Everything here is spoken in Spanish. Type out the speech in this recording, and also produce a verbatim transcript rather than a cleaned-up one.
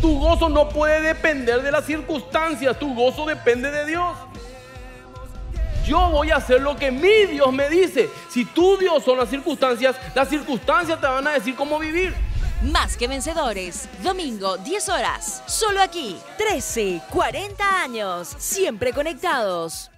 Tu gozo no puede depender de las circunstancias, tu gozo depende de Dios. Yo voy a hacer lo que mi Dios me dice. Si tu Dios son las circunstancias, las circunstancias te van a decir cómo vivir. Más que Vencedores, domingo diez horas, solo aquí, trece, cuarenta años, siempre conectados.